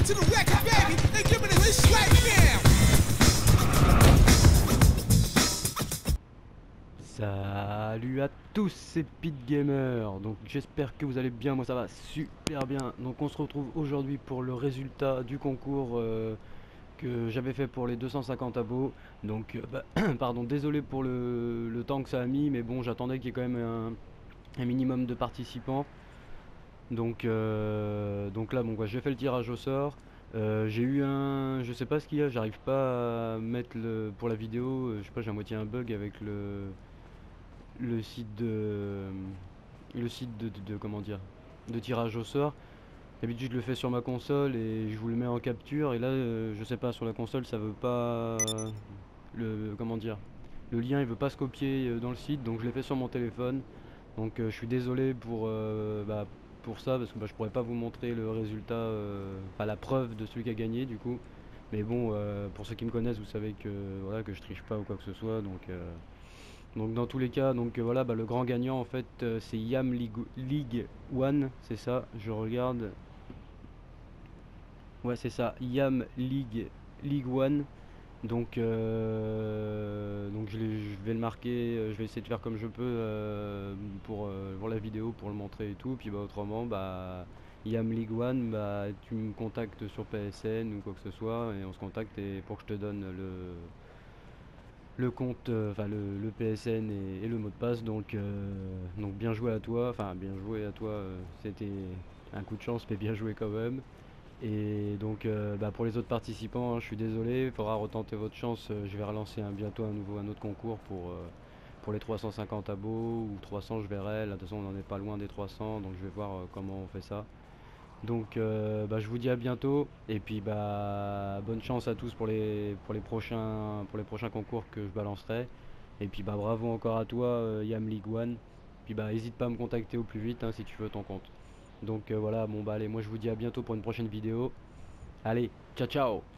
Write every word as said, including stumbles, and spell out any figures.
to the record, baby, and give me this right now. Salut à tous, c'est Pete Gamer. Donc j'espère que vous allez bien, moi ça va super bien. Donc on se retrouve aujourd'hui pour le résultat du concours euh, que j'avais fait pour les deux cent cinquante abos. Donc euh, bah, pardon, désolé pour le, le temps que ça a mis, mais bon, j'attendais qu'il y ait quand même un, un minimum de participants. Donc, euh, donc là, bon, quoi, j'ai fait le tirage au sort. Euh, j'ai eu un, je sais pas ce qu'il y a, j'arrive pas à mettre le pour la vidéo. euh, Je sais pas, j'ai à moitié un bug avec le le site de le site de, de, de- comment dire, de tirage au sort. D'habitude je le fais sur ma console et je vous le mets en capture, et là euh, je sais pas, sur la console ça veut pas le comment dire, le lien il veut pas se copier euh, dans le site, donc je l'ai fait sur mon téléphone. Donc euh, je suis désolé pour euh, bah, pour ça, parce que bah, je pourrais pas vous montrer le résultat, euh, enfin la preuve de celui qui a gagné du coup. Mais bon, euh, pour ceux qui me connaissent, vous savez que voilà, que je triche pas ou quoi que ce soit, donc euh, donc dans tous les cas, donc euh, voilà, bah, le grand gagnant en fait euh, c'est Yam League, League One, c'est ça, je regarde. Ouais, c'est ça, Yam League League One. Donc euh, donc je, l'ai- je vais le marquer, euh, je vais essayer de faire comme je peux euh, pour, euh, pour la vidéo, pour le montrer et tout. Puis bah autrement, bah Yam League One, bah tu me contactes sur P S N ou quoi que ce soit, et on se contacte et pour que je te donne le le compte, euh, enfin le, le P S N et, et le mot de passe. Donc, euh, donc bien joué à toi, enfin bien joué à toi, euh, c'était un coup de chance, mais bien joué quand même. Et donc euh, bah, pour les autres participants, hein, je suis désolé, il faudra retenter votre chance. euh, Je vais relancer un, bientôt un nouveau un autre concours pour, euh, pour les trois cent cinquante abos, ou trois cents, je verrai. Là de toute façon on n'en est pas loin des trois cents, donc je vais voir euh, comment on fait ça. Donc euh, bah, je vous dis à bientôt, et puis bah bonne chance à tous pour les pour les prochains pour les prochains concours que je balancerai. Et puis bah bravo encore à toi, euh, Yam League One. Puis bah hésite pas à me contacter au plus vite, hein, si tu veux ton compte. Donc euh, voilà, bon bah allez, moi je vous dis à bientôt pour une prochaine vidéo. Allez, ciao ciao.